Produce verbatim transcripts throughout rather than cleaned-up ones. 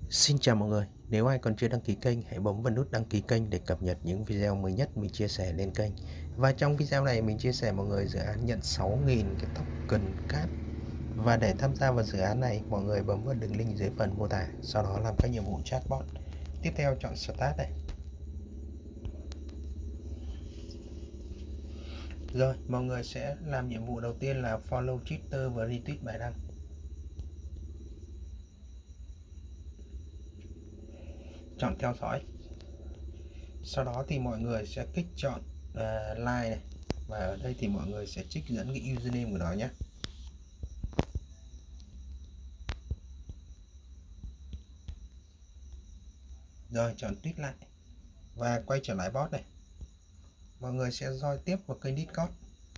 Xin chào mọi người, nếu ai còn chưa đăng ký kênh hãy bấm vào nút đăng ký kênh để cập nhật những video mới nhất mình chia sẻ lên kênh. Và trong video này mình chia sẻ mọi người dự án nhận sáu nghìn cái token cát. Và để tham gia vào dự án này mọi người bấm vào đường link dưới phần mô tả, sau đó làm các nhiệm vụ chatbot. Tiếp theo chọn Start này. Rồi, mọi người sẽ làm nhiệm vụ đầu tiên là follow Twitter và retweet bài đăng. Chọn theo dõi. Sau đó thì mọi người sẽ kích chọn uh, like này. Và ở đây thì mọi người sẽ trích dẫn cái username của nó nhé. Rồi chọn tweet lại và quay trở lại bot này. Mọi người sẽ join tiếp vào kênh Discord.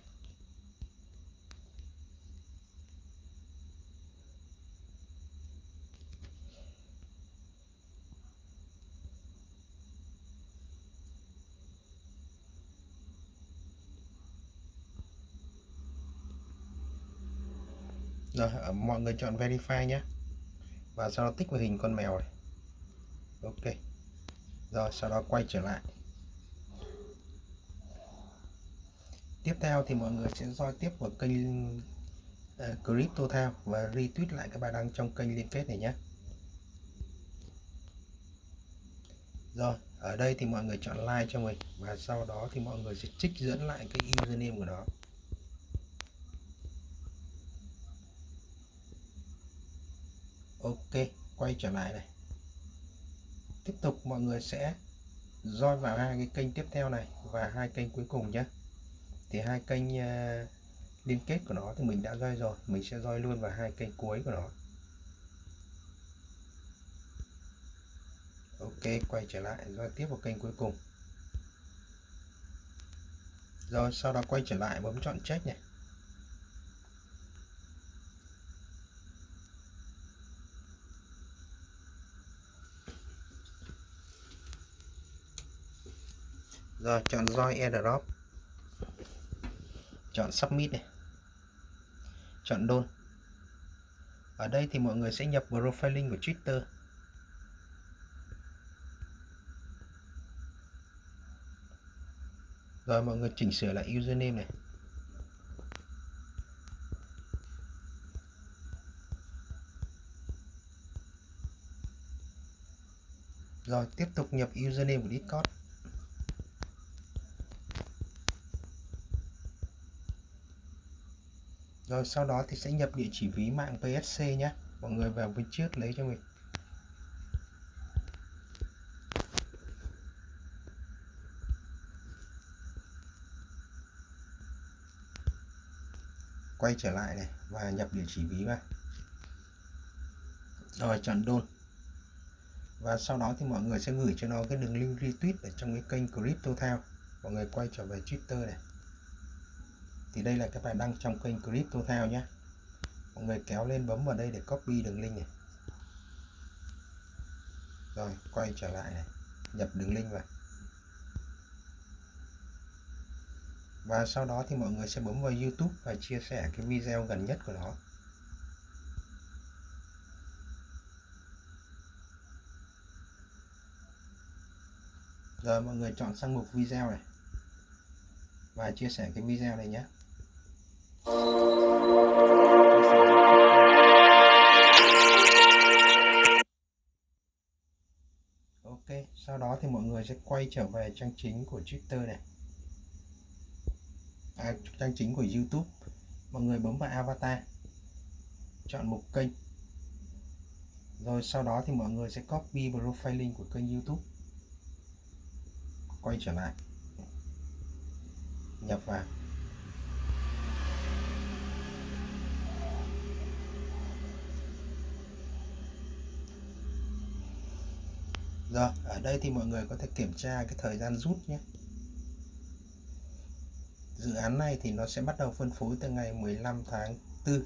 Rồi mọi người chọn verify nhé. Và sau đó tích vào hình con mèo này. Ok. Rồi sau đó quay trở lại. Tiếp theo thì mọi người sẽ join tiếp vào kênh uh, CryptoTown và retweet lại cái bài đăng trong kênh liên kết này nhé. Rồi ở đây thì mọi người chọn like cho mình và sau đó thì mọi người sẽ trích dẫn lại cái username của nó. Ok, quay trở lại này. Tiếp tục mọi người sẽ join vào hai cái kênh tiếp theo này và hai kênh cuối cùng nhé. Thì hai kênh uh, liên kết của nó thì mình đã join rồi, mình sẽ join luôn vào hai kênh cuối của nó. Ok, quay trở lại join tiếp vào kênh cuối cùng. Rồi sau đó quay trở lại bấm chọn check này. Rồi chọn join airdrop. Chọn submit này. Chọn done. Ở đây thì mọi người sẽ nhập profile link của Twitter. Rồi mọi người chỉnh sửa lại username này. Rồi tiếp tục nhập username của Discord. Rồi sau đó thì sẽ nhập địa chỉ ví mạng pê ét xê nhé. Mọi người vào bên trước lấy cho mình. Quay trở lại này và nhập địa chỉ ví vào. Rồi chọn done. Và sau đó thì mọi người sẽ gửi cho nó cái đường link retweet ở trong cái kênh CryptoTown. Mọi người quay trở về Twitter này. Thì đây là cái bài đăng trong kênh CryptoTown nhé. Mọi người kéo lên bấm vào đây để copy đường link này. Rồi quay trở lại này, nhập đường link vào. Và sau đó thì mọi người sẽ bấm vào YouTube và chia sẻ cái video gần nhất của nó. Rồi mọi người chọn sang mục video này và chia sẻ cái video này nhé. Ok, sau đó thì mọi người sẽ quay trở về trang chính của Twitter này. À, trang chính của YouTube. Mọi người bấm vào avatar. Chọn mục kênh. Rồi sau đó thì mọi người sẽ copy profile link của kênh YouTube. Quay trở lại. Nhập vào. Rồi, ở đây thì mọi người có thể kiểm tra cái thời gian rút nhé. Dự án này thì nó sẽ bắt đầu phân phối từ ngày mười lăm tháng tư.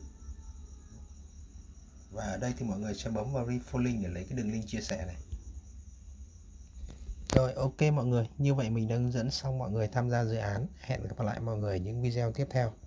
Và ở đây thì mọi người sẽ bấm vào refollow link để lấy cái đường link chia sẻ này. Rồi ok mọi người, như vậy mình đã hướng dẫn xong mọi người tham gia dự án. Hẹn gặp lại mọi người những video tiếp theo.